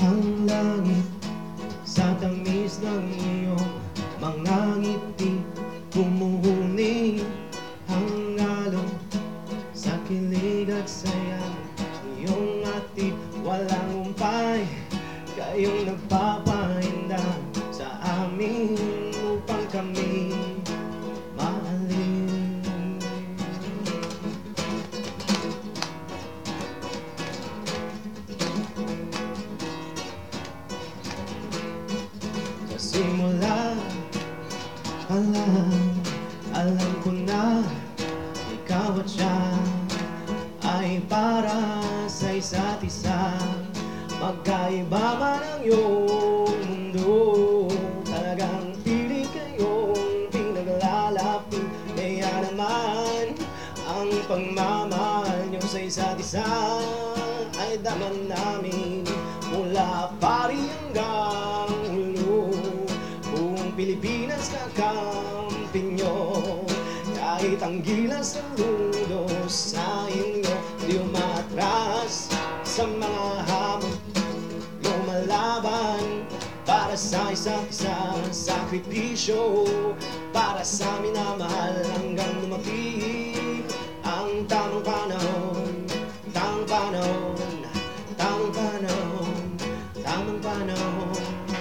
ang langit sa tamis ng iyong mga ngiti. Bumuhuni ang alon sa kilig at saya ng iyong hatid. Walang umpay, kayong nagpapahinda sa amin upang kami mahalin. Sa simula pa lang, alam ko na ikaw at siya ay para sa isa't isa. Magkaiba man ang iyong mundo, talagang pilit kayong pinaglalapit. Kaya naman ang pagmamahal niyo sa isa't isa ay daman namin mula pari hanggang ulo. Buong Pilipinas kakampi niyo, kahit ang gilas ng mundo sa inyo. Di umatras sa mga hamon, lumalaban para sa isa't isa. Sakripisyo para sa minamahal hanggang dumating ang tamang panahon. Tamang panahon, tamang panahon, tamang panahon.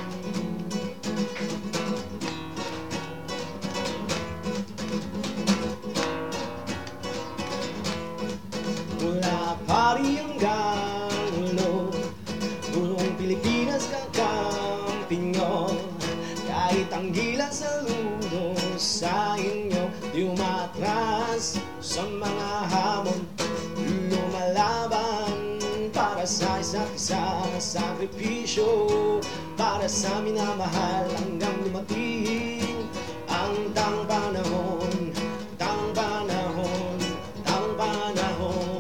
Mula pari hanggang ulo, buong Pilipinas kakampi nyo. Kahit ang gilas sa ludo sa inyo, di umatras sa mga hamon, lumalaban para sa isa't isa. Sakripisyo para sa minamahal hanggang dumating ang tamang panahon. Tamang panahon, tamang panahon.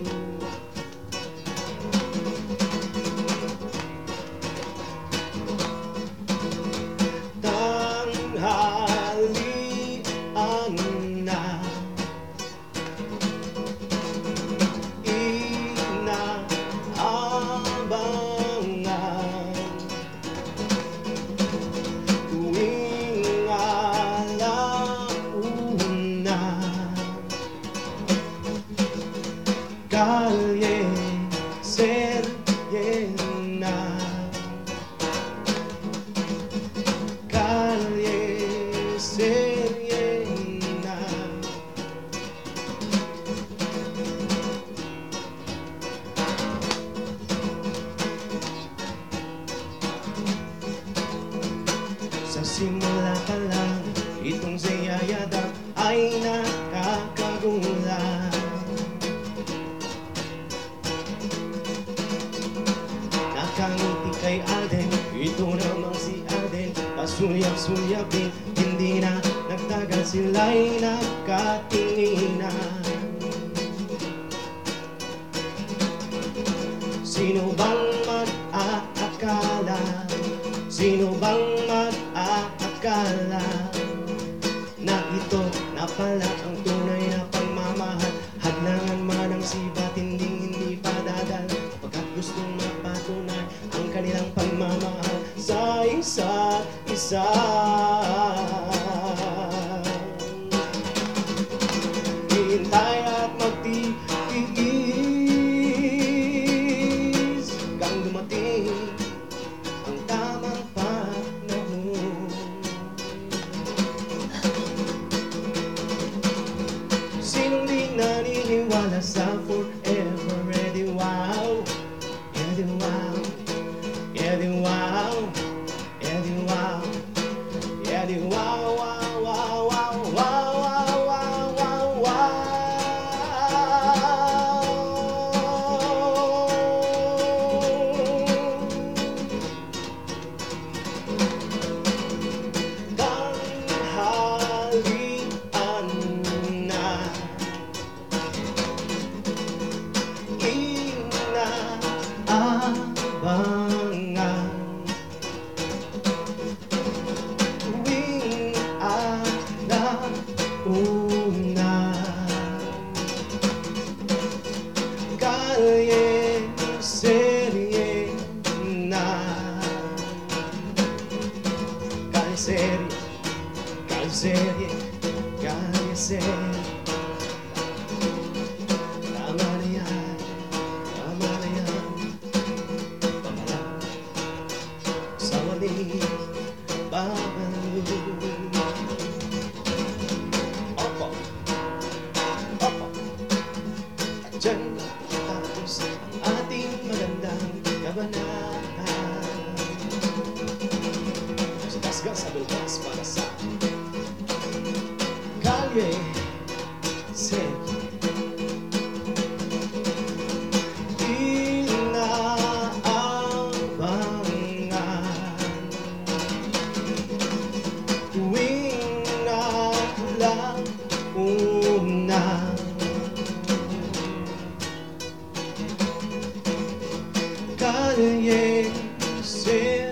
Tanghalian na, inaabangan, tuwing alauna, kalye Seryena, kalye Seryena. Sa simula pa lang, itong si Yayadap ay nakakagulat. Nakangiti kay Alden, ito namang si Alden. Pasulyap-sulyapin, hindi na nagtagal, sila'y nagkatinginan. Sino bang mag-aakala? Sino bang mag-aakala na ito na pala ang tunay na pagmamahal? Hadlangan man ang sibat, hindi padadal, pagkat gustong mapatunay ang kanilang pagmamahal sa isa't isa. Hintay at magtiis hanggang dumating ang tamang panahon. Sinong di naniniwala sa forever? Eddie wow, Eddie wow, Eddie wow, Eddie wow, serie, kalye serie. Tama na yan, tama na yan. Pamala sa waling babalo. Opo, opo. At dyan tapos ang ating magandang kabanata. Sa tasga sa bulbas para sa kalye serie. Tuwing naulang una, kalye serie.